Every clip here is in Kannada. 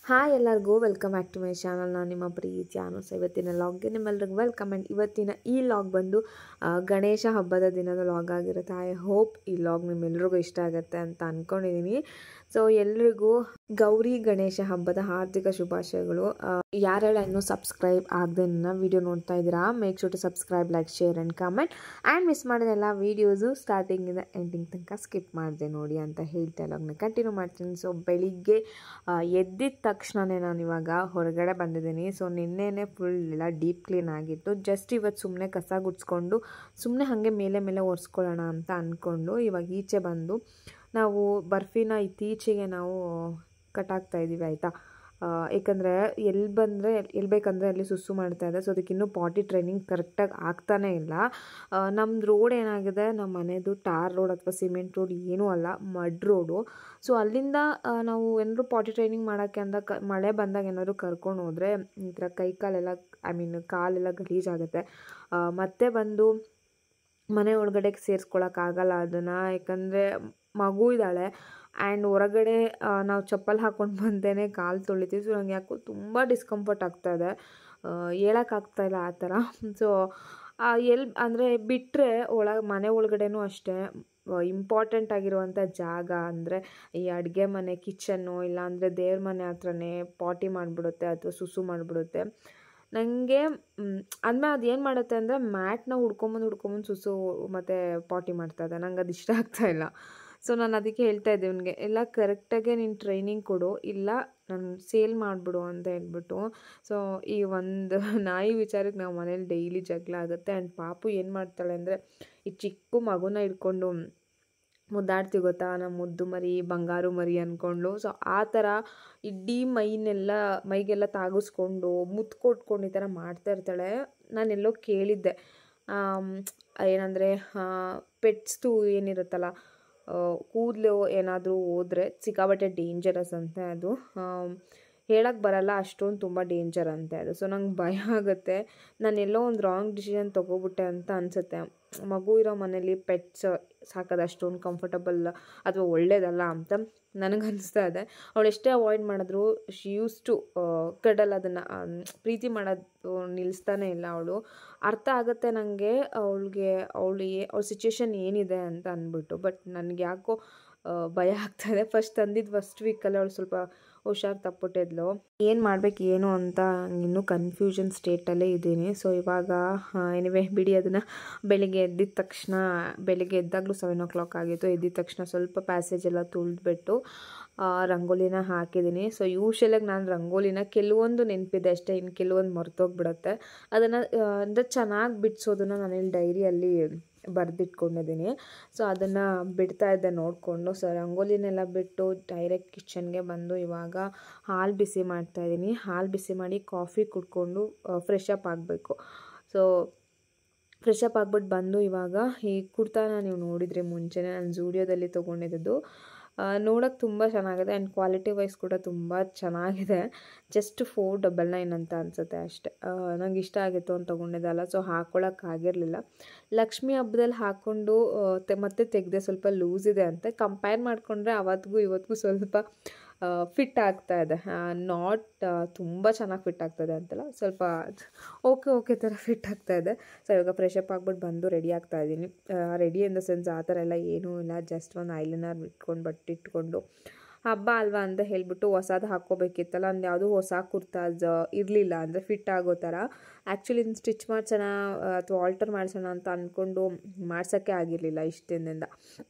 ಹಾಯ್ ಎಲ್ಲರಿಗೂ welcome back to my channel. ನಾನು ನಿಮ್ಮ ಪ್ರೀತಿ ಅನುಸ. ಇವತ್ತಿನ ಲಾಗ್ಗೆ ನಿಮ್ಮೆಲ್ಲರಿಗೂ ವೆಲ್ಕಮ್. ಆ್ಯಂಡ್ ಇವತ್ತಿನ ಈ ಲಾಗ್ ಬಂದು ಗಣೇಶ ಹಬ್ಬದ ದಿನದ ಲಾಗ್ ಆಗಿರುತ್ತೆ. ಐ ಹೋಪ್ ಈ ಲಾಗ್ ನಿಮ್ಮೆಲ್ರಿಗೂ ಇಷ್ಟ ಆಗುತ್ತೆ ಅಂತ ಅಂದ್ಕೊಂಡಿದ್ದೀನಿ. ಸೊ ಎಲ್ರಿಗೂ ಗೌರಿ ಗಣೇಶ ಹಬ್ಬದ ಹಾರ್ದಿಕ ಶುಭಾಶಯಗಳು. ಯಾರೆಲ್ಲ ಇನ್ನೂ ಸಬ್ಸ್ಕ್ರೈಬ್ ಆಗದೆ ನನ್ನ ವಿಡಿಯೋ ನೋಡ್ತಾ ಇದ್ದೀರಾ, make sure to subscribe, like, share and comment. And miss ಮಾಡಿದೆಲ್ಲ ವೀಡಿಯೋಸು ಸ್ಟಾರ್ಟಿಂಗಿಂದ ಎಂಡಿಂಗ್ ತನಕ ಸ್ಕಿಪ್ ಮಾಡಿದೆ ನೋಡಿ ಅಂತ ಹೇಳ್ತಾ ಲಾಗ್ನ ಕಂಟಿನ್ಯೂ ಮಾಡ್ತೀನಿ. ಸೊ ಬೆಳಿಗ್ಗೆ ಎದ್ದಿದ್ದ ತಕ್ಷಣವೇ ನಾನು ಇವಾಗ ಹೊರಗಡೆ ಬಂದಿದ್ದೀನಿ. ಸೊ ನಿನ್ನೆನೇ ಫುಲ್ ಎಲ್ಲ ಡೀಪ್ ಕ್ಲೀನ್ ಆಗಿತ್ತು. ಜಸ್ಟ್ ಇವತ್ತು ಸುಮ್ಮನೆ ಕಸ ಗುಡಿಸ್ಕೊಂಡು ಸುಮ್ಮನೆ ಹಾಗೆ ಮೇಲೆ ಒರೆಸ್ಕೊಳ್ಳೋಣ ಅಂತ ಅಂದ್ಕೊಂಡು ಇವಾಗ ಈಚೆ ಬಂದು ನಾವು ಬರ್ಫಿನ ಇತ್ತೀಚೆಗೆ ನಾವು ಕಟ್ಟಾಕ್ತಾ ಇದ್ದೀವಿ ಆಯಿತಾ. ಏಕೆಂದರೆ ಎಲ್ಲಿ ಬೇಕಂದರೆ ಅಲ್ಲಿ ಸುಸ್ಸು ಮಾಡ್ತಾ ಇದೆ. ಸೊ ಅದಕ್ಕಿನ್ನೂ ಪಾಟಿ ಟ್ರೈನಿಂಗ್ ಕರೆಕ್ಟಾಗಿ ಆಗ್ತಾನೇ ಇಲ್ಲ. ನಮ್ಮದು ರೋಡ್ ಏನಾಗಿದೆ, ನಮ್ಮ ಮನೆಯದು ಟಾರ್ ರೋಡ್ ಅಥವಾ ಸಿಮೆಂಟ್ ರೋಡ್ ಏನೂ ಅಲ್ಲ, ಮಡ್ ರೋಡು. ಸೊ ಅಲ್ಲಿಂದ ನಾವು ಏನಾದ್ರು ಪಾಟಿ ಟ್ರೈನಿಂಗ್ ಮಾಡೋಕ್ಕೆ ಅಂದ ಮಳೆ ಬಂದಾಗ ಏನಾದ್ರು ಕರ್ಕೊಂಡು ಹೋದರೆ ಈ ಥರ ಕಾಲೆಲ್ಲ ಕಾಲೆಲ್ಲ ಗಲೀಜಾಗುತ್ತೆ. ಮತ್ತೆ ಬಂದು ಮನೆ ಒಳಗಡೆ ಸೇರಿಸ್ಕೊಳಕ್ಕಾಗಲ್ಲ ಅದನ್ನು, ಯಾಕಂದರೆ ಮಗು ಇದ್ದಾಳೆ. ಆ್ಯಂಡ್ ಹೊರಗಡೆ ನಾವು ಚಪ್ಪಲ್ ಹಾಕ್ಕೊಂಡು ಬಂದೇನೆ ಕಾಲು ತೊಳಿತೀವಿ. ಸೊ ನಂಗೆ ಯಾಕೋ ತುಂಬ ಡಿಸ್ಕಂಫರ್ಟ್ ಆಗ್ತಾಯಿದೆ, ಹೇಳೋಕ್ಕಾಗ್ತಾಯಿಲ್ಲ ಆ ಥರ. ಸೊ ಅಂದರೆ ಬಿಟ್ಟರೆ ಮನೆ ಒಳಗಡೆನೂ ಅಷ್ಟೇ ಇಂಪಾರ್ಟೆಂಟ್ ಆಗಿರುವಂಥ ಜಾಗ ಅಂದರೆ ಈ ಅಡುಗೆ ಮನೆ, ಕಿಚನ್ನು, ಇಲ್ಲಾಂದರೆ ದೇವ್ರ ಮನೆ ಹತ್ರನೇ ಪಾಟಿ ಮಾಡಿಬಿಡುತ್ತೆ ಅಥವಾ ಸುಸು ಮಾಡಿಬಿಡುತ್ತೆ. ನನಗೆ ಅಂದಮೇಲೆ ಅದು ಏನು ಮಾಡುತ್ತೆ ಅಂದರೆ ಮ್ಯಾಟ್ನ ಹುಡ್ಕೊಂಬಂದು ಸುಸು ಮತ್ತು ಪಾಟಿ ಮಾಡ್ತಾಯಿದ್ದೆ. ನಂಗೆ ಅದು ಇಷ್ಟ ಆಗ್ತಾಯಿಲ್ಲ. ಸೊ ನಾನು ಅದಕ್ಕೆ ಹೇಳ್ತಾ ಇದ್ದೆ ಇವನಿಗೆ, ಎಲ್ಲ ಕರೆಕ್ಟಾಗೆ ನೀನು ಟ್ರೈನಿಂಗ್ ಕೊಡು, ಇಲ್ಲ ನಾನು ಸೇಲ್ ಮಾಡಿಬಿಡು ಅಂತ ಹೇಳ್ಬಿಟ್ಟು. ಸೊ ಈ ಒಂದು ನಾಯಿ ವಿಚಾರಕ್ಕೆ ನಾವು ಮನೇಲಿ ಡೈಲಿ ಜಗಳ ಆಗುತ್ತೆ. ಆ್ಯಂಡ್ ಪಾಪು ಏನು ಮಾಡ್ತಾಳೆ ಅಂದರೆ ಈ ಚಿಕ್ಕ ಮಗುನ ಹಿಡ್ಕೊಂಡು ಮುದ್ದಾಡ್ತೀವಿ ಗೊತ್ತಾ, ನಮ್ಮ ಮುದ್ದು ಮರಿ, ಬಂಗಾರು ಮರಿ ಅಂದ್ಕೊಂಡು. ಸೊ ಆ ಥರ ಇಡೀ ಮೈಗೆಲ್ಲ ತಾಗಿಸ್ಕೊಂಡು ಮುತ್ತು ಕೊಟ್ಕೊಂಡು ಈ ಥರ ಮಾಡ್ತಾ ಇರ್ತಾಳೆ. ನಾನೆಲ್ಲೋ ಕೇಳಿದ್ದೆ, ಏನಂದರೆ ಪೆಟ್ಸ್ದು ಏನಿರುತ್ತಲ್ಲ, ಕೂದಲು ಏನಾದರೂ ಹೋದರೆ ಸಿಕ್ಕಾಬಟ್ಟೆ ಡೇಂಜರಸ್ ಅಂತೆ ಅದು. ಹೇಳಕ್ಕೆ ಬರಲ್ಲ, ಅಷ್ಟೊಂದು ತುಂಬ ಡೇಂಜರ್ ಅಂತೆ ಅದು. ಸೊ ನಂಗೆ ಭಯ ಆಗುತ್ತೆ, ನಾನೆಲ್ಲೋ ಒಂದು ರಾಂಗ್ ಡಿಸಿಷನ್ ತೊಗೊಬಿಟ್ಟೆ ಅಂತ ಅನಿಸುತ್ತೆ. ಮಗು ಇರೋ ಮನೇಲಿ ಪೆಟ್ಸ್ ಸಾಕೋದು ಅಷ್ಟೊಂದು ಕಂಫರ್ಟಬಲ್ ಅಥವಾ ಒಳ್ಳೇದಲ್ಲ ಅಂತ ನನಗನ್ನಿಸ್ತಾ ಇದೆ. ಅವಳು ಎಷ್ಟೇ ಅವಾಯ್ಡ್ ಮಾಡಿದ್ರು ಶಿ ಯೂಸ್ ಟು ಕಡಲ್, ಅದನ್ನು ಪ್ರೀತಿ ಮಾಡೋದು ನಿಲ್ಲಿಸ್ತಾನೆ ಇಲ್ಲ ಅವಳು. ಅರ್ಥ ಆಗುತ್ತೆ ನನಗೆ ಅವಳ ಸಿಚುವೇಶನ್ ಏನಿದೆ ಅಂತ ಅಂದ್ಬಿಟ್ಟು. ಬಟ್ ನನಗೆ ಯಾಕೋ ಭಯ ಆಗ್ತಾಯಿದೆ. ಫಸ್ಟ್ ವೀಕಲ್ಲಿ ಅವಳು ಸ್ವಲ್ಪ ಹುಷಾರು ತಪ್ಪಿಟ್ಟಿದ್ಲು. ಏನು ಮಾಡಬೇಕು ಏನು ಅಂತ ಇನ್ನೂ ಕನ್ಫ್ಯೂಷನ್ ಸ್ಟೇಟಲ್ಲೇ ಇದ್ದೀನಿ. ಸೊ ಇವಾಗ ಎನಿವೆ ಬಿಡಿ ಅದನ್ನು. ಬೆಳಿಗ್ಗೆ ಎದ್ದಾಗಲೂ 7 o'clock ಆಗಿತ್ತು. ಎದ್ದಿದ ತಕ್ಷಣ ಸ್ವಲ್ಪ ಪ್ಯಾಸೇಜ್ ಎಲ್ಲ ತುಳಿದ್ಬಿಟ್ಟು ರಂಗೋಲಿನ ಹಾಕಿದ್ದೀನಿ. ಸೊ ಯೂಶ್ವಲಾಗಿ ನಾನು ರಂಗೋಲಿನ ಕೆಲವೊಂದು ನೆನಪಿದೆ ಅಷ್ಟೇ, ಇನ್ನು ಕೆಲವೊಂದು ಮರ್ತೋಗ್ಬಿಡುತ್ತೆ. ಅದನ್ನು ಅಂದರೆ ಚೆನ್ನಾಗಿ ಬಿಡಿಸೋದನ್ನು ನಾನಿಲ್ಲಿ ಡೈರಿಯಲ್ಲಿ ಬರೆದಿಟ್ಕೊಂಡಿದ್ದೀನಿ. ಸೊ ಅದನ್ನು ಬಿಡ್ತಾ ಇದ್ದೆ ನೋಡಿಕೊಂಡು. ಸೊ ರಂಗೋಲಿನೆಲ್ಲ ಬಿಟ್ಟು ಡೈರೆಕ್ಟ್ ಕಿಚನ್ಗೆ ಬಂದು ಇವಾಗ ಹಾಲು ಬಿಸಿ ಮಾಡ್ತಾಯಿದ್ದೀನಿ. ಹಾಲು ಬಿಸಿ ಮಾಡಿ ಕಾಫಿ ಕುಡ್ಕೊಂಡು ಫ್ರೆಶ್ ಅಪ್ ಆಗಬೇಕು. ಸೊ ಫ್ರೆಶ್ ಅಪ್ ಆಗ್ಬಿಟ್ಟು ಬಂದು ಇವಾಗ ಈ ಕುರ್ತಾನ ನೀವು ನೋಡಿದರೆ ಮುಂಚೆನೇ ನಾನು ಝೂಡಿಯೋದಲ್ಲಿ ತೊಗೊಂಡಿದ್ದು. ನೋಡೋಕ್ಕೆ ತುಂಬ ಚೆನ್ನಾಗಿದೆ ಆ್ಯಂಡ್ ಕ್ವಾಲಿಟಿ ವೈಸ್ ಕೂಡ ತುಂಬ ಚೆನ್ನಾಗಿದೆ. ಜಸ್ಟ್ 499 ಅಂತ ಅನಿಸುತ್ತೆ ಅಷ್ಟೆ. ನಂಗೆ ಇಷ್ಟ ಆಗಿತ್ತು ಅಂತ ತೊಗೊಂಡಿದ್ದಲ್ಲ. ಸೊ ಹಾಕ್ಕೊಳ್ಳೋಕ್ಕಾಗಿರಲಿಲ್ಲ. ಲಕ್ಷ್ಮಿ ಹಬ್ಬದಲ್ಲಿ ಹಾಕ್ಕೊಂಡು ಮತ್ತೆ ತೆಗೆದೆ, ಸ್ವಲ್ಪ ಲೂಸ್ ಇದೆ ಅಂತ ಕಂಪೇರ್ ಮಾಡಿಕೊಂಡ್ರೆ ಅವತ್ತಿಗೂ ಇವತ್ತಿಗೂ ಸ್ವಲ್ಪ ಫಿಟ್ ಆಗ್ತಾಯಿದೆ. ನಾಟ್ ತುಂಬ ಚೆನ್ನಾಗಿ ಫಿಟ್ ಆಗ್ತಾಯಿದೆ ಅಂತಲ್ಲ, ಸ್ವಲ್ಪ ಓಕೆ ಥರ ಫಿಟ್ ಆಗ್ತಾಯಿದೆ. ಸೊ ಇವಾಗ ಫ್ರೆಶ್ ಅಪ್ ಆಗ್ಬಿಟ್ಟು ಬಂದು ರೆಡಿ ಆಗ್ತಾಯಿದ್ದೀನಿ. ರೆಡಿ ಇನ್ ದ ಸೆನ್ಸ್ ಆ ಥರ ಎಲ್ಲ ಏನೂ ಇಲ್ಲ, ಜಸ್ಟ್ ಒಂದು ಐಲೈನರ್ ಇಟ್ಕೊಂಡು ಹಬ್ಬ ಅಲ್ವಾ ಅಂತ ಹೇಳಿಬಿಟ್ಟು ಹೊಸದು ಹಾಕ್ಕೋಬೇಕಿತ್ತಲ್ಲ, ಒಂದು ಯಾವುದೂ ಹೊಸ ಕುರ್ತಾಸ್ ಇರಲಿಲ್ಲ ಅಂದರೆ ಫಿಟ್ ಆಗೋ ಥರ. ಆ್ಯಕ್ಚುಲಿ ಸ್ಟಿಚ್ ಮಾಡ್ಸೋಣ ಅಥವಾ ಆಲ್ಟರ್ ಮಾಡಿಸೋಣ ಅಂತ ಅಂದ್ಕೊಂಡು ಮಾಡ್ಸೋಕ್ಕೆ ಆಗಿರಲಿಲ್ಲ ಇಷ್ಟು ದಿನದಿಂದ.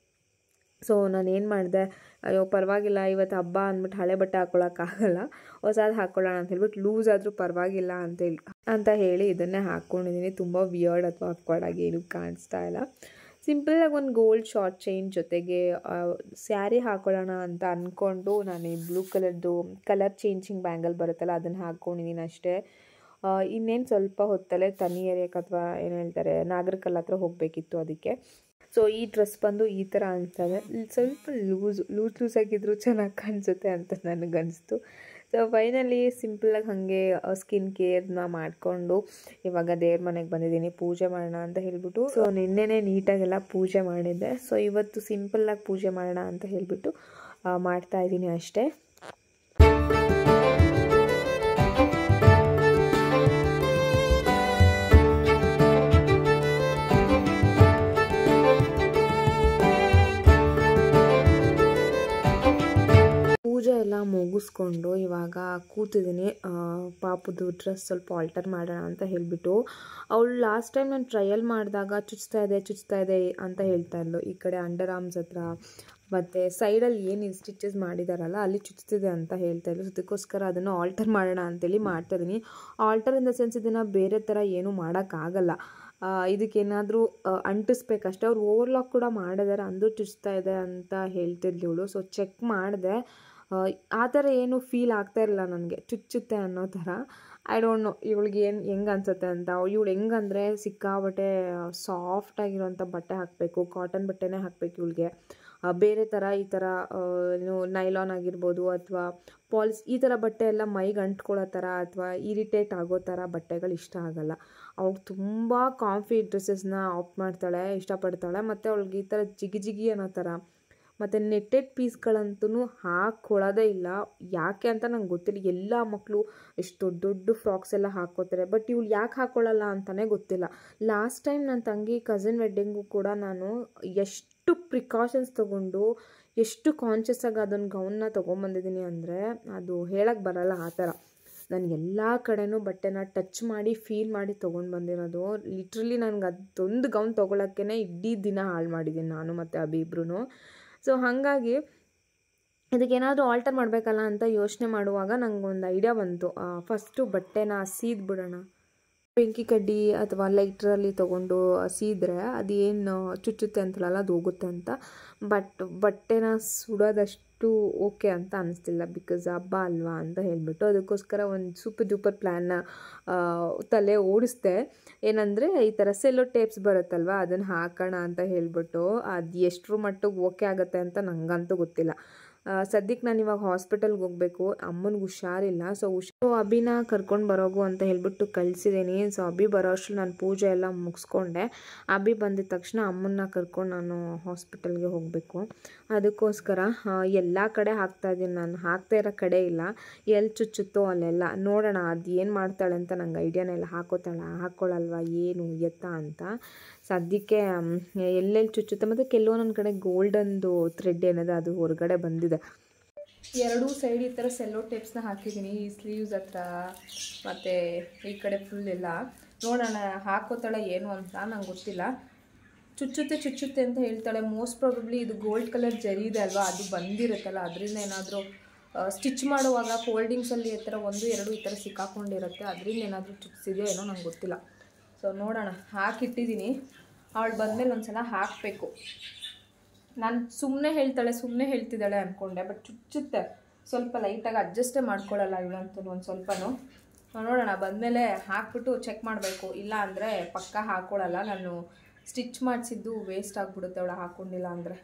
ಸೊ ನಾನೇನು ಮಾಡಿದೆ, ಅಯ್ಯೋ ಪರವಾಗಿಲ್ಲ ಇವತ್ತು ಹಬ್ಬ ಅಂದ್ಬಿಟ್ಟು ಹಳೆ ಬಟ್ಟೆ ಹಾಕ್ಕೊಳಕ್ಕಾಗಲ್ಲ, ಹೊಸದು ಹಾಕ್ಕೊಳ್ಳೋಣ ಅಂತ ಹೇಳ್ಬಿಟ್ಟು ಲೂಸ್ ಆದರೂ ಪರವಾಗಿಲ್ಲ ಅಂತ ಹೇಳಿ ಇದನ್ನೇ ಹಾಕ್ಕೊಂಡಿದ್ದೀನಿ. ತುಂಬ ವಿಯರ್ಡ್ ಅಥವಾ ಆಕ್ವರ್ಡಾಗಿ ಏನೂ ಕಾಣಿಸ್ತಾ ಇಲ್ಲ. ಸಿಂಪಲಾಗಿ ಒಂದು ಗೋಲ್ಡ್ ಶಾರ್ಟ್ ಚೈನ್ ಜೊತೆಗೆ ಸ್ಯಾರಿ ಹಾಕ್ಕೊಳ್ಳೋಣ ಅಂತ ಅಂದ್ಕೊಂಡು ನಾನು ಈ ಬ್ಲೂ ಕಲರ್ದು ಕಲರ್ ಚೇಂಜಿಂಗ್ ಬ್ಯಾಂಗಲ್ ಬರುತ್ತಲ್ಲ ಅದನ್ನು ಹಾಕ್ಕೊಂಡಿದ್ದೀನಿ ಅಷ್ಟೇ. ಇನ್ನೇನು ಸ್ವಲ್ಪ ಹೊತ್ತಲ್ಲೇ ತನಿ ಏರಿಯಾಕ್ಕೆ ಅಥವಾ ಏನು ಹೇಳ್ತಾರೆ ನಾಗರಕಲ್ಲ ಹತ್ರ ಹೋಗಬೇಕಿತ್ತು ಅದಕ್ಕೆ. ಸೊ ಈ ಡ್ರೆಸ್ ಬಂದು ಈ ಥರ ಅನಿಸ್ತದೆ, ಸ್ವಲ್ಪ ಲೂಸ್ ಆಗಿದ್ರು ಚೆನ್ನಾಗಿ ಕಾಣಿಸುತ್ತೆ ಅಂತ ನನಗನ್ನಿಸ್ತು. ಸೊ ಫೈನಲಿ ಸಿಂಪಲಾಗಿ ಹಾಗೆ ಸ್ಕಿನ್ ಕೇರ್ನ ಮಾಡಿಕೊಂಡು ಇವಾಗ ದೇವ್ರ ಮನೆಗೆ ಬಂದಿದ್ದೀನಿ ಪೂಜೆ ಮಾಡೋಣ ಅಂತ ಹೇಳ್ಬಿಟ್ಟು. ಸೊ ನಿನ್ನೆನೇ ನೀಟಾಗೆಲ್ಲ ಪೂಜೆ ಮಾಡಿದ್ದೆ. ಸೊ ಇವತ್ತು ಸಿಂಪಲ್ಲಾಗಿ ಪೂಜೆ ಮಾಡೋಣ ಅಂತ ಹೇಳ್ಬಿಟ್ಟು ಮಾಡ್ತಾಯಿದ್ದೀನಿ ಅಷ್ಟೇ. ಮುಗಿಸ್ಕೊಂಡು ಇವಾಗ ಕೂತಿದ್ದೀನಿ. ಪಾಪುದು ಡ್ರೆಸ್ ಸ್ವಲ್ಪ ಆಲ್ಟರ್ ಮಾಡೋಣ ಅಂತ ಹೇಳಿಬಿಟ್ಟು. ಅವಳು ಲಾಸ್ಟ್ ಟೈಮ್ ನಾನು ಟ್ರಯಲ್ ಮಾಡಿದಾಗ ಚುಚ್ತಾ ಇದೆ ಅಂತ ಹೇಳ್ತಾ ಇದ್ಲು. ಈ ಕಡೆ ಅಂಡರ್ ಆರ್ಮ್ಸ್ ಹತ್ರ ಮತ್ತು ಸೈಡಲ್ಲಿ ಏನು ಸ್ಟಿಚಸ್ ಮಾಡಿದಾರಲ್ಲ ಅಲ್ಲಿ ಚುಚ್ತಿದೆ ಅಂತ ಹೇಳ್ತಾ ಇದ್ಲು. ಅದಕ್ಕೋಸ್ಕರ ಅದನ್ನು ಆಲ್ಟರ್ ಮಾಡೋಣ ಅಂತೇಳಿ ಮಾಡ್ತಾಯಿದ್ದೀನಿ. ಆಲ್ಟರ್ ಇನ್ ದ ಸೆನ್ಸ್ ಇದನ್ನು ಬೇರೆ ಥರ ಏನೂ ಮಾಡೋಕ್ಕಾಗಲ್ಲ. ಇದಕ್ಕೇನಾದರೂ ಅಂಟಿಸ್ಬೇಕಷ್ಟೇ. ಅವ್ರು ಓವರ್ಲಾಕ್ ಕೂಡ ಮಾಡಿದಾರೆ, ಅಂದರೂ ಚುಚ್ತಾ ಇದೆ ಅಂತ ಹೇಳ್ತಿದ್ಲು ಇವಳು. ಸೊ ಚೆಕ್ ಮಾಡಿದೆ, ಆ ಥರ ಏನು ಫೀಲ್ ಆಗ್ತಾ ಇರಲಿಲ್ಲ ನನಗೆ, ಚುಚ್ಚುತ್ತೆ ಅನ್ನೋ ಥರ. ಐ ಡೋಂಟ್ ನೋ ಇವಳಿಗೆ ಹೆಂಗೆ ಅನಿಸುತ್ತೆ ಅಂತ. ಇವಳು ಹೆಂಗಂದರೆ ಸಿಕ್ಕಾಬಟ್ಟೆ ಸಾಫ್ಟಾಗಿರೋಂಥ ಬಟ್ಟೆ ಹಾಕಬೇಕು, ಕಾಟನ್ ಬಟ್ಟೆನೇ ಹಾಕಬೇಕು ಇವಳಿಗೆ. ಬೇರೆ ಥರ ಈ ಥರ ಏನು ನೈಲಾನ್ ಆಗಿರ್ಬೋದು ಅಥವಾ ಪಾಲಿಸ್ ಈ ಥರ ಬಟ್ಟೆ ಎಲ್ಲ ಮೈಗೆ ಅಂಟ್ಕೊಳ್ಳೋ ಥರ ಅಥವಾ ಇರಿಟೇಟ್ ಆಗೋ ಥರ ಬಟ್ಟೆಗಳು ಇಷ್ಟ ಆಗಲ್ಲ. ಅವಳು ತುಂಬ ಕಾಂಫಿ ಡ್ರೆಸ್ಸಸ್ನ ಆಪ್ಟ್ ಮಾಡ್ತಾಳೆ, ಇಷ್ಟಪಡ್ತಾಳೆ. ಮತ್ತು ಅವಳಿಗೆ ಈ ಥರ ಜಿಗಿ ಅನ್ನೋ ಥರ ಮತ್ತು ನೆಟ್ಟೆಡ್ ಪೀಸ್ಗಳಂತೂ ಹಾಕ್ಕೊಳ್ಳೋದೇ ಇಲ್ಲ. ಯಾಕೆ ಅಂತ ನಂಗೆ ಗೊತ್ತಿಲ್ಲ. ಎಲ್ಲ ಮಕ್ಕಳು ಎಷ್ಟು ದೊಡ್ಡ ಫ್ರಾಕ್ಸ್ ಎಲ್ಲ ಹಾಕ್ಕೋತಾರೆ, ಬಟ್ ಇವಳು ಯಾಕೆ ಹಾಕ್ಕೊಳ್ಳಲ್ಲ ಅಂತಲೇ ಗೊತ್ತಿಲ್ಲ. ಲಾಸ್ಟ್ ಟೈಮ್ ನನ್ನ ತಂಗಿ ಕಸಿನ್ ವೆಡ್ಡಿಂಗು ಕೂಡ ನಾನು ಎಷ್ಟು ಪ್ರಿಕಾಷನ್ಸ್ ತೊಗೊಂಡು ಎಷ್ಟು ಕಾನ್ಷಿಯಸ್ಸಾಗಿ ಅದೊಂದು ಗೌನ್ನ ತೊಗೊಂಬಂದಿದ್ದೀನಿ ಅಂದರೆ ಅದು ಹೇಳಕ್ಕೆ ಬರೋಲ್ಲ. ಆ ಥರ ನಾನು ಎಲ್ಲ ಕಡೆನೂ ಬಟ್ಟೆನ ಟಚ್ ಮಾಡಿ ಫೀಲ್ ಮಾಡಿ ತೊಗೊಂಡು ಬಂದಿರೋದು. ಲಿಟ್ರಲಿ ನನಗೆ ಅದೊಂದು ಗೌನ್ ತೊಗೊಳಕ್ಕೇ ಇಡೀ ದಿನ ಹಾಳು ಮಾಡಿದ್ದೀನಿ ನಾನು ಮತ್ತು ಅಭಿ ಇಬ್ರು. ಸೊ ಹಾಗಾಗಿ ಇದಕ್ಕೇನಾದರೂ ಆಲ್ಟರ್ ಮಾಡಬೇಕಲ್ಲ ಅಂತ ಯೋಚನೆ ಮಾಡುವಾಗ ನನಗೊಂದು ಐಡಿಯಾ ಬಂತು. ಫಸ್ಟು ಬಟ್ಟೆನ ಸೀದ್ಬಿಡೋಣ. ಬೆಂಕಿ ಕಡ್ಡಿ ಅಥವಾ ಲೈಟ್ರಲ್ಲಿ ತೊಗೊಂಡು ಸೀದ್ರೆ ಅದೇನು ಚುಚ್ಚುತ್ತೆ ಅಂತಲಲ್ಲ, ಅದು ಹೋಗುತ್ತೆ ಅಂತ. ಬಟ್ ಬಟ್ಟೆನ ಸುಡೋದಷ್ಟು ಓಕೆ ಅಂತ ಅನ್ನಿಸ್ತಿಲ್ಲ, ಬಿಕಾಸ್ ಹಬ್ಬ ಅಲ್ವಾ ಅಂತ ಹೇಳಿಬಿಟ್ಟು. ಅದಕ್ಕೋಸ್ಕರ ಒಂದು ಸೂಪರ್ ಡೂಪರ್ ಪ್ಲ್ಯಾನ್ನ ತಲೆ ಓಡಿಸ್ದೆ. ಏನಂದರೆ ಈ ಥರ ಸೆಲ್ಲೋ ಟೇಪ್ಸ್ ಬರುತ್ತಲ್ವ, ಅದನ್ನು ಹಾಕೋಣ ಅಂತ ಹೇಳಿಬಿಟ್ಟು. ಅದು ಎಷ್ಟರ ಮಟ್ಟಿಗೆ ಓಕೆ ಆಗುತ್ತೆ ಅಂತ ನನಗಂತೂ ಗೊತ್ತಿಲ್ಲ. ಸದ್ಯಕ್ಕೆ ನಾನು ಇವಾಗ ಹಾಸ್ಪಿಟಲ್ಗೆ ಹೋಗಬೇಕು, ಅಮ್ಮನಿಗೆ ಹುಷಾರಿಲ್ಲ. ಸೊ ಅಭಿನ ಕರ್ಕೊಂಡು ಬರೋಗು ಅಂತ ಹೇಳ್ಬಿಟ್ಟು ಕಳಿಸಿದ್ದೀನಿ. ಸೊ ಅಭಿ ಬರೋ ಅಷ್ಟು ನಾನು ಪೂಜೆ ಎಲ್ಲ ಮುಗಿಸ್ಕೊಂಡೆ. ಅಭಿ ಬಂದಿದ ತಕ್ಷಣ ಅಮ್ಮನ್ನ ಕರ್ಕೊಂಡು ನಾನು ಹಾಸ್ಪಿಟಲ್ಗೆ ಹೋಗಬೇಕು. ಅದಕ್ಕೋಸ್ಕರ ಎಲ್ಲ ಕಡೆ ಹಾಕ್ತಾಯಿದ್ದೀನಿ ನಾನು, ಹಾಕ್ತಾ ಇರೋ ಕಡೆ ಇಲ್ಲ. ಎಲ್ಲಿ ಚುಚ್ಚುತ್ತೋ ಅಲ್ಲೆಲ್ಲ ನೋಡೋಣ ಅದು ಏನು ಮಾಡ್ತಾಳೆ ಅಂತ ನಂಗೆ ಐಡಿಯಾನೇ ಇಲ್ಲ. ಹಾಕ್ಕೊಳ್ಳಲ್ವ ಏನು ಎತ್ತ ಅಂತ. ಸದ್ಯಕ್ಕೆ ಎಲ್ಲೆಲ್ಲಿ ಚುಚ್ಚುತ್ತೆ. ಮತ್ತು ಕೆಲವೊಂದೊಂದು ಕಡೆ ಗೋಲ್ಡನ್ದು ಥ್ರೆಡ್ ಏನಿದೆ ಅದು ಹೊರಗಡೆ ಬಂದಿದೆ. ಎರಡೂ ಸೈಡ್ ಈ ಥರ ಸೆಲ್ಲೋ ಟೇಪ್ಸ್ನ ಹಾಕಿದ್ದೀನಿ, ಈ ಸ್ಲೀವ್ಸ್ ಹತ್ರ ಮತ್ತು ಈ ಕಡೆ ಫುಲ್ ಎಲ್ಲ. ನೋಡೋಣ ಹಾಕೋತಾಳೆ ಏನು ಅಂತ, ನಂಗೆ ಗೊತ್ತಿಲ್ಲ. ಚುಚ್ಚುತ್ತೆ ಅಂತ ಹೇಳ್ತಾಳೆ. ಮೋಸ್ಟ್ ಪ್ರಾಬಬ್ಲಿ ಇದು ಗೋಲ್ಡ್ ಕಲರ್ ಜರಿ ಇದೆ ಅಲ್ವಾ, ಅದು ಬಂದಿರುತ್ತಲ್ಲ, ಅದರಿಂದ ಏನಾದರೂ ಸ್ಟಿಚ್ ಮಾಡುವಾಗ ಫೋಲ್ಡಿಂಗ್ಸಲ್ಲಿ ಈ ಥರ 1-2 ಈ ಥರ ಸಿಕ್ಕಾಕೊಂಡಿರುತ್ತೆ, ಅದರಿಂದ ಏನಾದರೂ ಚುಚ್ಚಿದೆಯೋ ಏನೋ ನಂಗೆ ಗೊತ್ತಿಲ್ಲ. ಸೊ ನೋಡೋಣ, ಹಾಕಿಟ್ಟಿದ್ದೀನಿ. ಅವಳು ಬಂದಮೇಲೆ ಒಂದು ಸಲ ಹಾಕಬೇಕು. ನಾನು ಸುಮ್ಮನೆ ಹೇಳ್ತಿದ್ದಾಳೆ ಅಂದ್ಕೊಂಡೆ, ಬಟ್ ಚುಚ್ಚುತ್ತೆ. ಸ್ವಲ್ಪ ಲೈಟಾಗಿ ಅಡ್ಜಸ್ಟೇ ಮಾಡ್ಕೊಳ್ಳಲ್ಲ ಇವಳಂತೂ ಒಂದು ಸ್ವಲ್ಪನೂ. ನೋಡೋಣ, ಬಂದಮೇಲೆ ಹಾಕ್ಬಿಟ್ಟು ಚೆಕ್ ಮಾಡಬೇಕು. ಇಲ್ಲ ಅಂದರೆ ಪಕ್ಕ ಹಾಕ್ಕೊಳ್ಳಲ್ಲ. ನಾನು ಸ್ಟಿಚ್ ಮಾಡಿಸಿದ್ದು ವೇಸ್ಟ್ ಆಗಿಬಿಡುತ್ತೆ ಅವಳು ಹಾಕ್ಕೊಂಡಿಲ್ಲ ಅಂದರೆ.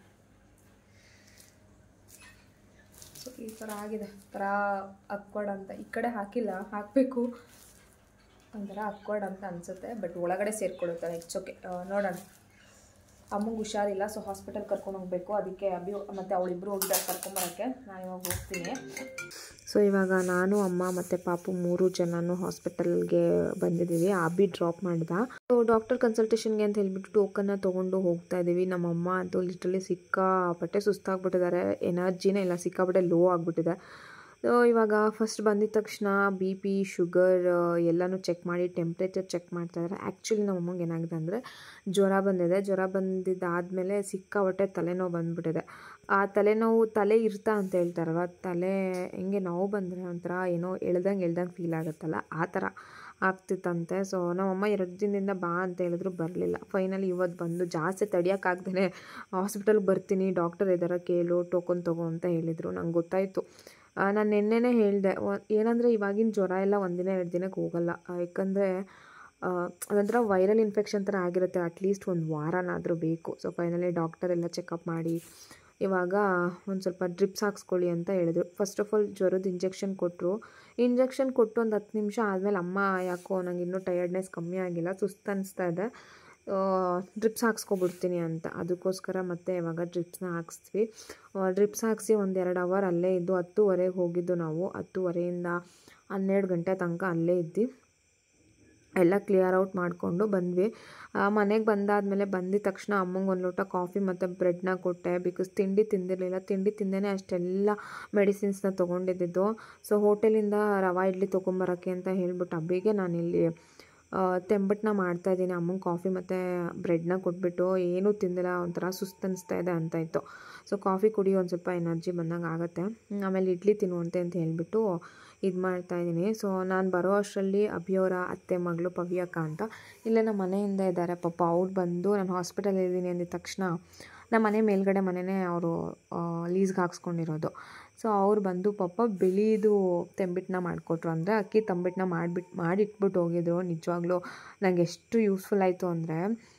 ಸೊ ಈ ಥರ ಆಗಿದೆ, ಥರ ಅಕ್ವರ್ಡ್ ಅಂತ. ಈ ಕಡೆ ಹಾಕಿಲ್ಲ, ಹಾಕಬೇಕು. ಒಂಥರ ಅಕ್ವರ್ಡ್ ಅಂತ ಅನಿಸುತ್ತೆ, ಬಟ್ ಒಳಗಡೆ ಸೇರ್ಕೊಳ್ಳುತ್ತಾರೆ. It's okay. ನೋಡೋಣ. ಅಮ್ಮಂಗೆ ಹುಷಾರಿಲ್ಲ, ಸೊ ಹಾಸ್ಪಿಟಲ್ ಕರ್ಕೊಂಡು ಹೋಗಬೇಕು. ಅದಕ್ಕೆ ಅಭಿ ಮತ್ತು ಅವಳಿಬ್ಬರು ಹೋಗಿದ್ದಾರೆ ಕರ್ಕೊಂಬರೋಕ್ಕೆ. ನಾನು ಇವಾಗ ಹೋಗ್ತೀನಿ. ಸೊ ಇವಾಗ ನಾನು, ಅಮ್ಮ ಮತ್ತು ಪಾಪು 3 ಜನನೂ ಹಾಸ್ಪಿಟಲ್ಗೆ ಬಂದಿದ್ದೀವಿ. ಅಭಿ ಡ್ರಾಪ್ ಮಾಡ್ದ. ಸೊ ಡಾಕ್ಟರ್ ಕನ್ಸಲ್ಟೇಷನ್ಗೆ ಅಂತ ಹೇಳ್ಬಿಟ್ಟು ಟೋಕನ್ನ ತೊಗೊಂಡು ಹೋಗ್ತಾ ಇದ್ದೀವಿ. ನಮ್ಮಮ್ಮ ಅಂತೂ ಲಿಟ್ರಲಿ ಸಿಕ್ಕಾಪಟ್ಟೆ ಸುಸ್ತಾಗ್ಬಿಟ್ಟಿದ್ದಾರೆ, ಎನರ್ಜಿನೇ ಇಲ್ಲ, ಸಿಕ್ಕಾಪಟ್ಟೆ ಲೋ ಆಗಿಬಿಟ್ಟಿದೆ. ಸೊ ಇವಾಗ ಫಸ್ಟ್ ಬಂದಿದ ತಕ್ಷಣ BP, ಶುಗರ್ ಎಲ್ಲನೂ ಚೆಕ್ ಮಾಡಿ ಟೆಂಪ್ರೇಚರ್ ಚೆಕ್ ಮಾಡ್ತಾಯಿದ್ದಾರೆ. ಆ್ಯಕ್ಚುಲಿ ನಮ್ಮ ಅಮ್ಮಂಗೆ ಏನಾಗಿದೆ ಅಂದರೆ ಜ್ವರ ಬಂದಿದೆ. ಜ್ವರ ಬಂದಿದ್ದಾದಮೇಲೆ ಸಿಕ್ಕಾಪಟ್ಟೆ ತಲೆನೋವು ಬಂದುಬಿಟ್ಟಿದೆ. ಆ ತಲೆನೋವು ತಲೆ ಇರ್ತಾ ಅಂತ ಹೇಳ್ತಾರಲ್ವ, ತಲೆ ಹೆಂಗೆ ನೋವು ಬಂದರೆ ಒಂಥರ ಏನೋ ಎಳ್ದಂಗೆ ಫೀಲ್ ಆಗುತ್ತಲ್ಲ, ಆ ಥರ ಆಗ್ತಿತ್ತಂತೆ. ಸೊ ನಮ್ಮಮ್ಮ 2 ದಿನದಿಂದ ಬಾ ಅಂತ ಹೇಳಿದ್ರು, ಬರಲಿಲ್ಲ. ಫೈನಲಿ ಇವತ್ತು ಬಂದು ಜಾಸ್ತಿ ತಡಿಯೋಕ್ಕಾಗ್ದೇ ಹಾಸ್ಪಿಟಲ್ಗೆ ಬರ್ತೀನಿ, ಡಾಕ್ಟರ್ ಇದ್ದಾರೆ ಕೇಳು, ಟೋಕನ್ ತೊಗೋ ಅಂತ ಹೇಳಿದರು. ನಂಗೆ ಗೊತ್ತಾಯಿತು. ನಾನು ನೆನ್ನೆನೇ ಹೇಳಿದೆ, ಏನಂದರೆ ಇವಾಗಿನ ಜ್ವರ ಎಲ್ಲ 1 ದಿನ 2 ದಿನಕ್ಕೆ ಹೋಗಲ್ಲ. ಯಾಕಂದರೆ ಅದೊಂಥರ ವೈರಲ್ ಇನ್ಫೆಕ್ಷನ್ ಥರ ಆಗಿರುತ್ತೆ. ಅಟ್ಲೀಸ್ಟ್ 1 ವಾರನಾದರೂ ಬೇಕು. ಸೊ ಫೈನಲಿ ಡಾಕ್ಟರ್ ಎಲ್ಲ ಚೆಕಪ್ ಮಾಡಿ ಇವಾಗ ಒಂದು ಸ್ವಲ್ಪ ಡ್ರಿಪ್ಸ್ ಹಾಕ್ಸ್ಕೊಳ್ಳಿ ಅಂತ ಹೇಳಿದ್ರು. ಫಸ್ಟ್ ಆಫ್ ಆಲ್ ಜ್ವರದ ಇಂಜೆಕ್ಷನ್ ಕೊಟ್ಟರು. ಇಂಜೆಕ್ಷನ್ ಕೊಟ್ಟು ಒಂದು 10 ನಿಮಿಷ ಆದಮೇಲೆ ಅಮ್ಮ ಯಾಕೋ ನಂಗೆ ಇನ್ನೂ ಟಯರ್ಡ್ನೆಸ್ ಕಮ್ಮಿ ಆಗಿಲ್ಲ, ಸುಸ್ತು ಅನಿಸ್ತಾ ಇದೆ, ಡ್ರಿಪ್ಸ್ ಹಾಕ್ಸ್ಕೊಬಿಡ್ತೀನಿ ಅಂತ. ಅದಕ್ಕೋಸ್ಕರ ಮತ್ತೆ ಇವಾಗ ಡ್ರಿಪ್ಸ್ನ ಹಾಕ್ಸ್ತೀವಿ. ಡ್ರಿಪ್ಸ್ ಹಾಕಿಸಿ 1-2 ಅವರ್ ಅಲ್ಲೇ ಇದ್ದು 10:30ಗೆ ಹೋಗಿದ್ದು ನಾವು. 10:30ಯಿಂದ 12 ಗಂಟೆ ತನಕ ಅಲ್ಲೇ ಇದ್ದು ಎಲ್ಲ ಕ್ಲಿಯರ್ ಔಟ್ ಮಾಡಿಕೊಂಡು ಬಂದ್ವಿ. ಮನೆಗೆ ಬಂದಾದಮೇಲೆ ಬಂದಿದ ತಕ್ಷಣ ಅಮ್ಮಂಗೆ ಒಂದು ಲೋಟ ಕಾಫಿ ಮತ್ತು ಬ್ರೆಡ್ನ ಕೊಟ್ಟೆ. ಬಿಕಾಸ್ ತಿಂಡಿ ತಿಂದಿರಲಿಲ್ಲ. ತಿಂಡಿ ತಿಂದೇ ಅಷ್ಟೆಲ್ಲ ಮೆಡಿಸಿನ್ಸ್ನ ತೊಗೊಂಡಿದ್ದು. ಸೊ ಹೋಟೆಲಿಂದ ರವಾ ಇಡ್ಲಿ ತೊಗೊಂಬರೋಕ್ಕೆ ಅಂತ ಹೇಳ್ಬಿಟ್ಟು ಅಬ್ಬಿಗೆ ನಾನಿಲ್ಲಿ ತೆಂಬಟ್ಟನ್ನ ಮಾಡ್ತಾಯಿದ್ದೀನಿ. ಅಮ್ಮಂಗೆ ಕಾಫಿ ಮತ್ತು ಬ್ರೆಡ್ನ ಕೊಟ್ಬಿಟ್ಟು ಏನೂ ತಿಂದಿಲ್ಲ, ಒಂಥರ ಸುಸ್ತು ಅನಿಸ್ತಾ ಇದೆ ಅಂತ ಇತ್ತು. ಸೊ ಕಾಫಿ ಕುಡಿ, ಒಂದು ಸ್ವಲ್ಪ ಎನರ್ಜಿ ಬಂದಂಗೆ ಆಗುತ್ತೆ. ಆಮೇಲೆ ಇಡ್ಲಿ ತಿನ್ನುವಂತೆ ಅಂತ ಹೇಳಿಬಿಟ್ಟು ಇದು ಮಾಡ್ತಾಯಿದ್ದೀನಿ. ಸೊ ನಾನು ಬರೋ ಅಷ್ಟರಲ್ಲಿ ಅಭಿಯವರ ಅತ್ತೆ ಮಗಳು ಪವ್ಯಕ್ಕ ಅಂತ ಇಲ್ಲೇ ನಮ್ಮ ಮನೆಯಿಂದ ಇದ್ದಾರೆ. ಪಾಪ ಅವ್ರು ಬಂದು ನಾನು ಹಾಸ್ಪಿಟಲ್ ಇದ್ದೀನಿ ಅಂದಿದ ತಕ್ಷಣ ನಮ್ಮ ಮನೆ ಮೇಲ್ಗಡೆ ಮನೆಯೇ ಅವರು ಲೀಸ್ಗೆ ಹಾಕ್ಸ್ಕೊಂಡಿರೋದು. ಸೊ ಅವ್ರು ಬಂದು ಪಾಪ ಬಿಳಿದು ತೆಂಬಿಟ್ಟನ್ನ ಮಾಡಿಕೊಟ್ರು. ಅಂದರೆ ಅಕ್ಕಿ ತಂಬಿಟ್ಟನ್ನ ಮಾಡಿಟ್ಬಿಟ್ಟು ಹೋಗಿದ್ರು. ನಿಜವಾಗ್ಲೂ ನಂಗೆ ಎಷ್ಟು ಯೂಸ್ಫುಲ್ ಆಯಿತು ಅಂದರೆ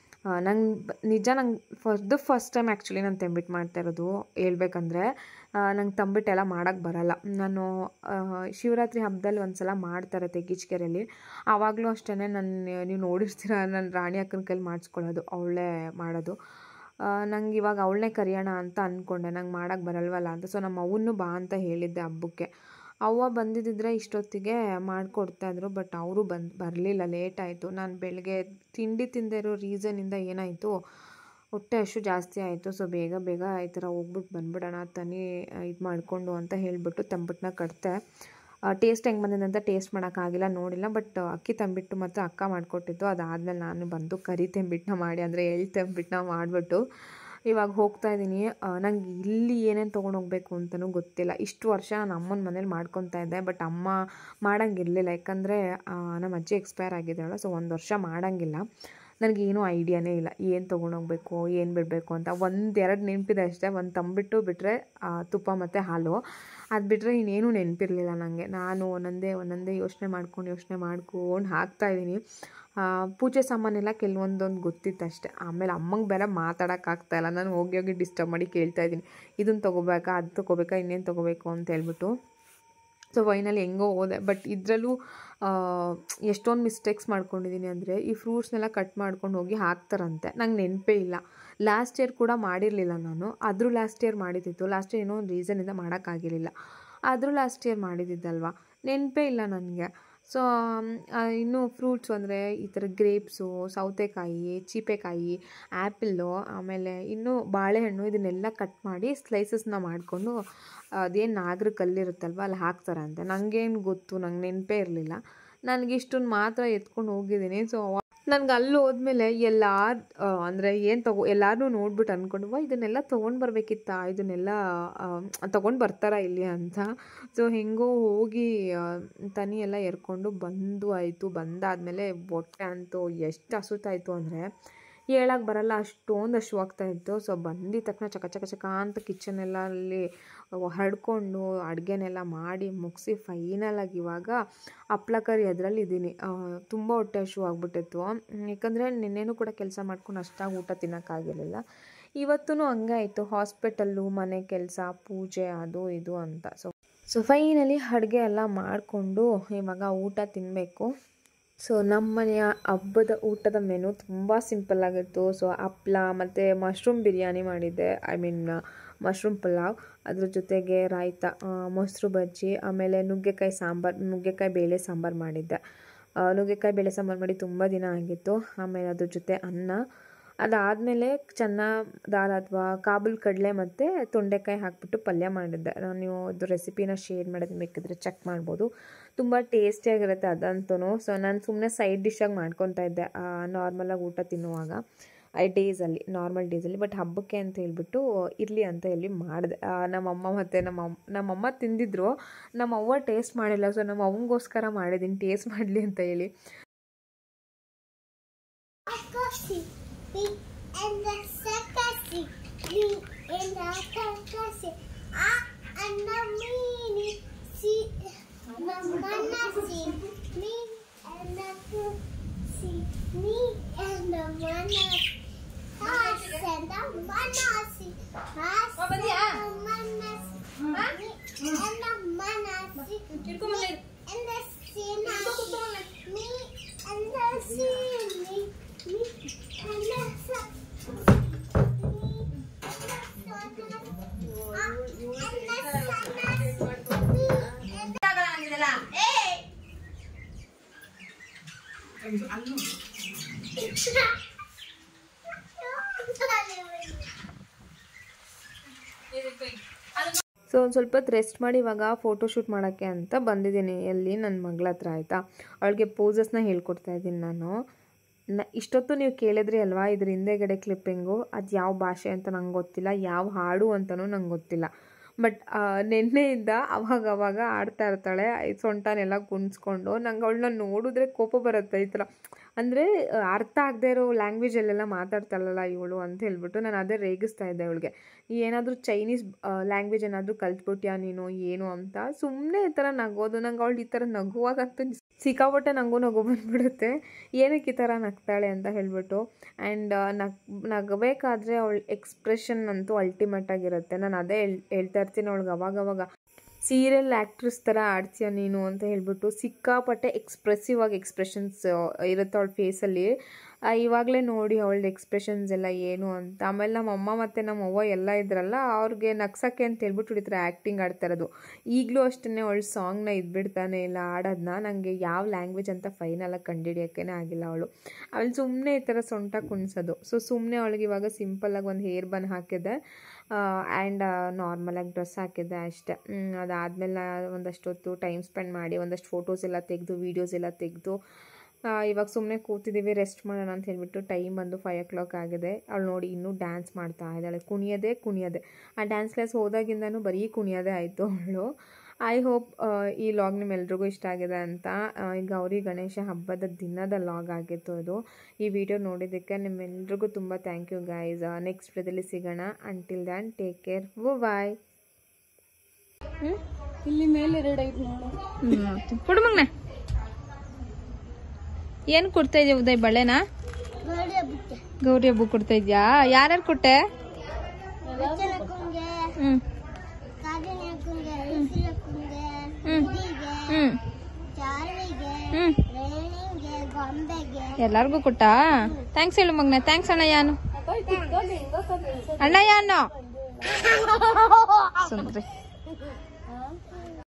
ನಂಗೆ ಫಸ್ಟ್ ಟೈಮ್ ಆ್ಯಕ್ಚುಲಿ ನಾನು ತೆಂಬಿಟ್ಟು ಮಾಡ್ತಾಯಿರೋದು ಹೇಳ್ಬೇಕಂದ್ರೆ. ನಂಗೆ ತಂಬಿಟ್ಟೆಲ್ಲ ಮಾಡೋಕ್ಕೆ ಬರೋಲ್ಲ. ನಾನು ಶಿವರಾತ್ರಿ ಹಬ್ಬದಲ್ಲಿ ಒಂದು ಸಲ ಮಾಡ್ತಾರೆ ತೆಗ್ಗಿಚ್ಕೆರೆಯಲ್ಲಿ. ಆವಾಗಲೂ ಅಷ್ಟೇ ನೀವು ನೋಡಿರ್ತೀರ ನಾನು ರಾಣಿ ಅಕ್ಕನ ಕೈಲಿ ಮಾಡಿಸ್ಕೊಳ್ಳೋದು, ಅವಳೇ ಮಾಡೋದು. ನಂಗೆ ಇವಾಗ ಅವಳನ್ನೇ ಕರೆಯೋಣ ಅಂತ ಅಂದ್ಕೊಂಡೆ, ನಂಗೆ ಮಾಡೋಕ್ಕೆ ಬರಲ್ವಲ್ಲ ಅಂತ. ಸೊ ನಮ್ಮ ಅವ್ವನ್ನೂ ಬಾ ಅಂತ ಹೇಳಿದ್ದೆ ಹಬ್ಬಕ್ಕೆ. ಅವ್ವ ಬಂದಿದ್ದಿದ್ರೆ ಇಷ್ಟೊತ್ತಿಗೆ ಮಾಡಿಕೊಡ್ತಾಯಿದ್ರು. ಬಟ್ ಅವರು ಬರಲಿಲ್ಲ, ಲೇಟ್ ಆಯಿತು. ನಾನು ಬೆಳಗ್ಗೆ ತಿಂಡಿ ತಿಂದೇ ಇರೋ ರೀಸನಿಂದ ಏನಾಯಿತು, ಹೊಟ್ಟೆ ಅಷ್ಟು ಜಾಸ್ತಿ ಆಯಿತು. ಸೊ ಬೇಗ ಬೇಗ ಈ ಥರ ಹೋಗ್ಬಿಟ್ಟು ಬಂದ್ಬಿಡೋಣ ತನಿ ಇದು ಮಾಡಿಕೊಂಡು ಅಂತ ಹೇಳಿಬಿಟ್ಟು ತಂಬಿಟ್ಟನ್ನ ಕಟ್ತೆ. ಟೇಸ್ಟ್ ಹೆಂಗೆ ಬಂದಿದೆ ಅಂತ ಟೇಸ್ಟ್ ಮಾಡೋಕ್ಕಾಗಿಲ್ಲ, ನೋಡಿಲ್ಲ. ಬಟ್ ಅಕ್ಕಿ ತಂಬಿಟ್ಟು ಮತ್ತು ಅಕ್ಕ ಮಾಡಿಕೊಟ್ಟಿದ್ದು. ಅದಾದಮೇಲೆ ನಾನು ಬಂದು ಕರಿ ತಂಬಿಟ್ಟನ್ನ ಮಾಡಿ, ಅಂದರೆ ಎಳ್ಳು ತಂಬಿಟ್ಟನ್ನ ಮಾಡಿಬಿಟ್ಟು ಇವಾಗ ಹೋಗ್ತಾಯಿದ್ದೀನಿ. ನಂಗೆ ಇಲ್ಲಿ ಏನೇನು ತೊಗೊಂಡೋಗ್ಬೇಕು ಅಂತಲೂ ಗೊತ್ತಿಲ್ಲ. ಇಷ್ಟು ವರ್ಷ ನಾನು ಅಮ್ಮನ ಮನೇಲಿ ಮಾಡ್ಕೊತಾ ಇದ್ದೆ. ಬಟ್ ಅಮ್ಮ ಮಾಡೋಂಗಿರಲಿಲ್ಲ, ಯಾಕಂದರೆ ನಮ್ಮ ಅಜ್ಜಿ ಎಕ್ಸ್ಪೈರ್ ಆಗಿದ್ದಾಳೆ. ಸೊ 1 ವರ್ಷ ಮಾಡೋಂಗಿಲ್ಲ. ನನಗೇನೂ ಐಡಿಯಾನೇ ಇಲ್ಲ ಏನು ತೊಗೊಂಡೋಗ್ಬೇಕು, ಏನು ಬಿಡಬೇಕು ಅಂತ. 1-2 ನೆನಪಿದೆ ಅಷ್ಟೇ. ಒಂದು ತಂಬಿಟ್ಟು ಬಿಟ್ಟರೆ ತುಪ್ಪ ಮತ್ತು ಹಾಲು, ಅದು ಬಿಟ್ಟರೆ ಇನ್ನೇನೂ ನೆನಪಿರಲಿಲ್ಲ ನನಗೆ. ನಾನು ಒಂದೊಂದೇ ಯೋಚನೆ ಮಾಡ್ಕೊಂಡು ಹಾಕ್ತಾಯಿದ್ದೀನಿ. ಪೂಜೆ ಸಾಮಾನೆಲ್ಲ ಕೆಲವೊಂದೊಂದು ಗೊತ್ತಿತ್ತು ಅಷ್ಟೇ. ಆಮೇಲೆ ಅಮ್ಮಂಗೆ ಬೇರೆ ಮಾತಾಡೋಕ್ಕಾಗ್ತಾಯಿಲ್ಲ. ನಾನು ಹೋಗಿ ಡಿಸ್ಟರ್ಬ್ ಮಾಡಿ ಕೇಳ್ತಾಯಿದ್ದೀನಿ, ಇದನ್ನು ತೊಗೋಬೇಕಾ, ಅದು ತೊಗೋಬೇಕಾ, ಇನ್ನೇನು ತೊಗೋಬೇಕು ಅಂತ ಹೇಳ್ಬಿಟ್ಟು. ಸೊ ಫೈನಲಿ ಹೆಂಗೋ ಹೋದೆ. ಬಟ್ ಇದರಲ್ಲೂ ಎಷ್ಟೊಂದು ಮಿಸ್ಟೇಕ್ಸ್ ಮಾಡ್ಕೊಂಡಿದ್ದೀನಿ. ಅಂದರೆ ಈ ಫ್ರೂಟ್ಸ್ನೆಲ್ಲ ಕಟ್ ಮಾಡ್ಕೊಂಡು ಹೋಗಿ ಹಾಕ್ತಾರಂತೆ, ನಂಗೆ ನೆನಪೇ ಇಲ್ಲ. ಲಾಸ್ಟ್ ಇಯರ್ ಕೂಡ ಮಾಡಿರಲಿಲ್ಲ ನಾನು. ಆದರೂ ಲಾಸ್ಟ್ ಇಯರ್ ಮಾಡಿದ್ದಿತ್ತು. ಲಾಸ್ಟ್ ಇಯರ್ ಏನೋ ಒಂದು ರೀಸನಿಂದ ಮಾಡೋಕ್ಕಾಗಿರಲಿಲ್ಲ. ಆದರೂ ಲಾಸ್ಟ್ ಇಯರ್ ಮಾಡಿದ್ದಿದ್ದಲ್ವ, ನೆನಪೇ ಇಲ್ಲ ನನಗೆ. ಸೊ ಇನ್ನೂ ಫ್ರೂಟ್ಸು ಅಂದರೆ ಈ ಥರ ಗ್ರೇಪ್ಸು, ಸೌತೆಕಾಯಿ, ಚೀಪೆಕಾಯಿ, ಆ್ಯಪಿಲ್ಲು, ಆಮೇಲೆ ಇನ್ನೂ ಬಾಳೆಹಣ್ಣು, ಇದನ್ನೆಲ್ಲ ಕಟ್ ಮಾಡಿ ಸ್ಲೈಸಸ್ನ ಮಾಡಿಕೊಂಡು ಅದೇನು ನಾಗರ ಕಲ್ಲಿರುತ್ತಲ್ವ ಅಲ್ಲಿ ಹಾಕ್ತಾರಂತೆ. ನನಗೇನು ಗೊತ್ತು, ನಂಗೆ ನೆನಪೇ ಇರಲಿಲ್ಲ. ನನಗಿಷ್ಟನ್ನು ಮಾತ್ರ ಎತ್ಕೊಂಡು ಹೋಗಿದ್ದೀನಿ. ಸೊ ನನಗೆ ಅಲ್ಲಿ ಹೋದ್ಮೇಲೆ ಅಂದರೆ ಎಲ್ಲರೂ ನೋಡ್ಬಿಟ್ಟು ಅಂದ್ಕೊಂಡು ಇದನ್ನೆಲ್ಲ ತೊಗೊಂಡು ಬರಬೇಕಿತ್ತಾ, ಇದನ್ನೆಲ್ಲ ತೊಗೊಂಡು ಬರ್ತಾರಾ ಇಲ್ಲಿ ಅಂತ. ಸೊ ಹೆಂಗೋ ಹೋಗಿ ತನಿ ಎಲ್ಲ ಎರ್ಕೊಂಡು ಆಯಿತು. ಬಂದಾದಮೇಲೆ ಹೊಟ್ಟೆ ಅಂತೂ ಎಷ್ಟು ಹಸುತ್ತಾಯಿತು ಅಂದರೆ ಹೇಳಕ್ಕೆ ಬರಲ್ಲ, ಅಷ್ಟೊಂದು ಹಸುವಾಗ್ತಾಯಿತ್ತು. ಸೊ ಬಂದಿದ್ದ ತಕ್ಷಣ ಚಕ ಅಂತ ಕಿಚನೆಲ್ಲ ಅಲ್ಲಿ ಹರಡ್ಕೊಂಡು ಅಡುಗೆನೆಲ್ಲ ಮಾಡಿ ಮುಗಿಸಿ ಫೈನಲಾಗಿ ಇವಾಗ ಹಪ್ಳ ಕರಿ ಅದರಲ್ಲಿ ಇದ್ದೀನಿ. ತುಂಬ ಹೊಟ್ಟೆ ಹಸುವಾಗ್ಬಿಟ್ಟಿತ್ತು. ಯಾಕಂದರೆ ನಿನ್ನೆನೂ ಕೂಡ ಕೆಲಸ ಮಾಡ್ಕೊಂಡು ಅಷ್ಟಾಗಿ ಊಟ ತಿನ್ನೋಕ್ಕಾಗಿರಲಿಲ್ಲ. ಇವತ್ತೂ ಹಂಗೆ ಆಯಿತು. ಹಾಸ್ಪಿಟಲ್ಲು, ಮನೆ ಕೆಲಸ, ಪೂಜೆ, ಅದು ಇದು ಅಂತ. ಸೊ ಫೈನಲಿ ಅಡುಗೆ ಎಲ್ಲ ಮಾಡಿಕೊಂಡು ಇವಾಗ ಊಟ ತಿನ್ನಬೇಕು. ಸೊ ನಮ್ಮ ಮನೆಯ ಹಬ್ಬದ ಊಟದ ಮೆನು ತುಂಬ ಸಿಂಪಲ್ಲಾಗಿತ್ತು. ಸೊ ಹಪ್ಳ ಮತ್ತು ಮಶ್ರೂಮ್ ಬಿರಿಯಾನಿ ಮಾಡಿದ್ದೆ, ಮಶ್ರೂಮ್ ಪಲಾವ್. ಅದ್ರ ಜೊತೆಗೆ ರಾಯ್ತ, ಮೊಸರು ಬಜ್ಜಿ, ಆಮೇಲೆ ನುಗ್ಗೆಕಾಯಿ ಬೇಳೆ ಸಾಂಬಾರು ಮಾಡಿದ್ದೆ. ನುಗ್ಗೆಕಾಯಿ ಬೇಳೆ ಸಾಂಬಾರು ಮಾಡಿ ತುಂಬ ದಿನ ಆಗಿತ್ತು. ಆಮೇಲೆ ಅದ್ರ ಜೊತೆ ಅನ್ನ. ಅದಾದಮೇಲೆ ಚೆನ್ನ ದಾಲ್ ಅಥವಾ ಕಾಬೂಲ್ ಕಡಲೆ ಮತ್ತು ತೊಂಡೆಕಾಯಿ ಹಾಕ್ಬಿಟ್ಟು ಪಲ್ಯ ಮಾಡಿದ್ದೆ. ನೀವು ಅದು ರೆಸಿಪಿನ ಶೇರ್ ಮಾಡೋದು ಬೇಕಿದ್ರೆ ಚೆಕ್ ಮಾಡ್ಬೋದು. ತುಂಬ ಟೇಸ್ಟಿಯಾಗಿರುತ್ತೆ ಅದಂತೂ. ಸೊ ನಾನು ಸುಮ್ಮನೆ ಸೈಡ್ ಡಿಶ್ಶಾಗಿ ಮಾಡ್ಕೊತಾ ಇದ್ದೆ ನಾರ್ಮಲಾಗಿ ಊಟ ತಿನ್ನುವಾಗ ನಾರ್ಮಲ್ ಡೇಸಲ್ಲಿ. ಬಟ್ ಹಬ್ಬಕ್ಕೆ ಅಂತ ಹೇಳ್ಬಿಟ್ಟು ಇರಲಿ ಅಂತ ಹೇಳಿ ಮಾಡಿದೆ. ನಮ್ಮಮ್ಮ ಮತ್ತು ನಮ್ಮಮ್ಮ ತಿಂದಿದ್ರು, ನಮ್ಮವ್ವ ಟೇಸ್ಟ್ ಮಾಡಿಲ್ಲ. ಸೊ ನಮ್ಮ ಅವ್ವಗೋಸ್ಕರ ಮಾಡಿದ್ದೀನಿ, ಟೇಸ್ಟ್ ಮಾಡಲಿ ಅಂತ ಹೇಳಿ. ಸೊ ಒಂದು ಸ್ವಲ್ಪ ಹೊತ್ತು ರೆಸ್ಟ್ ಮಾಡಿ ಇವಾಗ ಫೋಟೋಶೂಟ್ ಮಾಡೋಕ್ಕೆ ಅಂತ ಬಂದಿದ್ದೀನಿ ಎಲ್ಲಿ ನನ್ನ ಮಗಳ ಹತ್ರ ಆಯಿತಾ. ಅವಳಿಗೆ ಪೋಸಸ್ನ ಹೇಳ್ಕೊಡ್ತಾ ಇದ್ದೀನಿ ನಾನು. ಇಷ್ಟೊತ್ತು ನೀವು ಕೇಳಿದ್ರಿ ಅಲ್ವಾ ಇದ್ರ ಹಿಂದೆಗಡೆ ಕ್ಲಿಪ್ಪಿಂಗು, ಅದು ಯಾವ ಭಾಷೆ ಅಂತ ನಂಗೆ ಗೊತ್ತಿಲ್ಲ, ಯಾವ ಹಾಡು ಅಂತಲೂ ನಂಗೆ ಗೊತ್ತಿಲ್ಲ. ಬಟ್ ನೆನ್ನೆಯಿಂದ ಅವಾಗ ಆಡ್ತಾ ಇರ್ತಾಳೆ ಸೊಂಟನೆಲ್ಲ ಗುಣಿಸ್ಕೊಂಡು. ನಂಗೆ ಅವಳನ್ನ ನೋಡಿದ್ರೆ ಕೋಪ ಬರುತ್ತೆ ಈ ಥರ. ಅಂದರೆ ಅರ್ಥ ಆಗದೆ ಇರೋ ಲ್ಯಾಂಗ್ವೇಜಲ್ಲೆಲ್ಲ ಮಾತಾಡ್ತಾಳಲ್ಲ ಇವಳು ಅಂತ ಹೇಳ್ಬಿಟ್ಟು ನಾನು ಅದೇ ರೇಗಿಸ್ತಾ ಇದ್ದೆ ಅವಳಿಗೆ. ಏನಾದರೂ ಚೈನೀಸ್ ಲ್ಯಾಂಗ್ವೇಜ್ ಏನಾದರೂ ಕಲ್ತ್ಬಿಟ್ಯಾ ನೀನು ಏನು ಅಂತ. ಸುಮ್ಮನೆ ಈ ಥರ ನಗೋದು. ನಂಗೆ ಅವಳು ಈ ಥರ ನಗುವಾಗಂತೂ ಸಿಕ್ಕಾಪಟ್ಟೆ ನನಗೂ ನಗು ಬಂದುಬಿಡುತ್ತೆ. ಏನಕ್ಕೆ ಈ ಥರ ನಗ್ತಾಳೆ ಅಂತ ಹೇಳ್ಬಿಟ್ಟು. ಆ್ಯಂಡ್ ನಗಬೇಕಾದ್ರೆ ಅವಳ ಎಕ್ಸ್ಪ್ರೆಷನ್ ಅಂತೂ ಅಲ್ಟಿಮೇಟ್ ಆಗಿರುತ್ತೆ. ನಾನು ಅದೇ ಹೇಳ್ತಾ ಇರ್ತೀನಿ ಅವಳಿಗೆ ಅವಾಗವಾಗ, ಸೀರಿಯಲ್ ಆ್ಯಕ್ಟ್ರೆಸ್ ಥರ ಆಡ್ತೀಯ ನೀನು ಅಂತ ಹೇಳ್ಬಿಟ್ಟು. ಸಿಕ್ಕಾಪಟ್ಟೆ ಎಕ್ಸ್ಪ್ರೆಸಿವ್ ಆಗಿ ಎಕ್ಸ್ಪ್ರೆಷನ್ಸ್ ಇರುತ್ತೆ ಅವಳ ಫೇಸಲ್ಲಿ. ಇವಾಗಲೇ ನೋಡಿ ಅವಳ ಎಕ್ಸ್ಪ್ರೆಷನ್ಸ್ ಎಲ್ಲ ಏನು ಅಂತ. ಆಮೇಲೆ ನಮ್ಮ ಅಮ್ಮ ಮತ್ತು ನಮ್ಮ ಅವ್ವ ಎಲ್ಲ ಇದ್ರಲ್ಲ, ಅವ್ರಿಗೆ ನಗ್ಸೋಕ್ಕೆ ಅಂತ ಹೇಳ್ಬಿಟ್ಟು ಈ ಥರ ಆ್ಯಕ್ಟಿಂಗ್ ಆಡ್ತಾ ಇರೋದು. ಈಗಲೂ ಅಷ್ಟೇ ಅವಳ ಸಾಂಗ್ನ ಇದ್ಬಿಡ್ತಾನೆ ಇಲ್ಲ ಆಡೋದನ್ನ. ನನಗೆ ಯಾವ ಲ್ಯಾಂಗ್ವೇಜ್ ಅಂತ ಫೈನಲಾಗಿ ಕಂಡುಹಿಡಿಯೋಕ್ಕೇ ಆಗಿಲ್ಲ ಅವಳು ಸುಮ್ಮನೆ ಈ ಥರ ಸೊಂಟ ಕುಣಿಸೋದು. ಸೊ ಸುಮ್ಮನೆ ಅವಳಿಗೆ ಇವಾಗ ಸಿಂಪಲ್ಲಾಗಿ ಒಂದು ಹೇರ್ ಬನ್ ಹಾಕಿದ್ದೆ ಆ್ಯಂಡ್ ನಾರ್ಮಲಾಗಿ ಡ್ರೆಸ್ ಹಾಕಿದ್ದೆ ಅಷ್ಟೇ. ಅದಾದಮೇಲೆ ಒಂದಷ್ಟು ಹೊತ್ತು ಟೈಮ್ ಸ್ಪೆಂಡ್ ಮಾಡಿ ಒಂದಷ್ಟು ಫೋಟೋಸ್ ಎಲ್ಲ ತೆಗೆದು ವೀಡಿಯೋಸ್ ಎಲ್ಲ ತೆಗೆದು ಇವಾಗ ಸುಮ್ಮನೆ ಕೂತಿದ್ದೀವಿ, ರೆಸ್ಟ್ ಮಾಡೋಣ ಅಂತ ಹೇಳ್ಬಿಟ್ಟು. ಟೈಮ್ ಬಂದು 5 o'clock ಆಗಿದೆ. ಅವಳು ನೋಡಿ ಇನ್ನೂ ಡ್ಯಾನ್ಸ್ ಮಾಡ್ತಾ ಇದ್ದಾಳೆ, ಕುಣಿಯೋದೇ. ಆ ಡ್ಯಾನ್ಸ್ ಕ್ಲಾಸ್ ಹೋದಾಗಿಂದನೂ ಬರೀ ಕುಣಿಯೋದೇ ಆಯಿತು ಅವಳು. ಐ ಹೋಪ್ ಈ ಲಾಗ್ ನಿಮ್ಮೆಲ್ರಿಗೂ ಇಷ್ಟ ಆಗಿದೆ ಅಂತ. ಗೌರಿ ಗಣೇಶ ಹಬ್ಬದ ದಿನದ ಲಾಗ್ ಆಗಿತ್ತು ಇದು. ಈ ವಿಡಿಯೋ ನೋಡಿದ್ದಕ್ಕೆ ನಿಮ್ಮೆಲ್ರಿಗೂ ತುಂಬ ಥ್ಯಾಂಕ್ ಯು ಗೈಸ್. ನೆಕ್ಸ್ಟ್ ವಿಡಿಯೋದಲ್ಲಿ ಸಿಗೋಣ. Until then take care, bye. ಇಲ್ಲಿ ಮೇಲೆ 2 ಐದು ನೋಡು ಹುಡುಮಗ್ನ ಏನು ಕೊಡ್ತಾ ಇದೆಯಾ ಉದಯ್? ಬಳೆನಾ? ಗೌರಿ ಹಬ್ಬ ಕೊಡ್ತಾ ಇದ್ಯಾ? ಯಾರ್ಯಾರು ಕೊಟ್ಟೆ? ಎಲ್ಲಾರ್ಗು ಕೊಟ್ಟ? ಥ್ಯಾಂಕ್ಸ್ ಹೇಳು ಮಗ್ನ. ಥ್ಯಾಂಕ್ಸ್ ಅಣ್ಣಯ್ಯನು. ಅಣ್ಣಯ್ಯನು ಸುಂದ್ರಿ.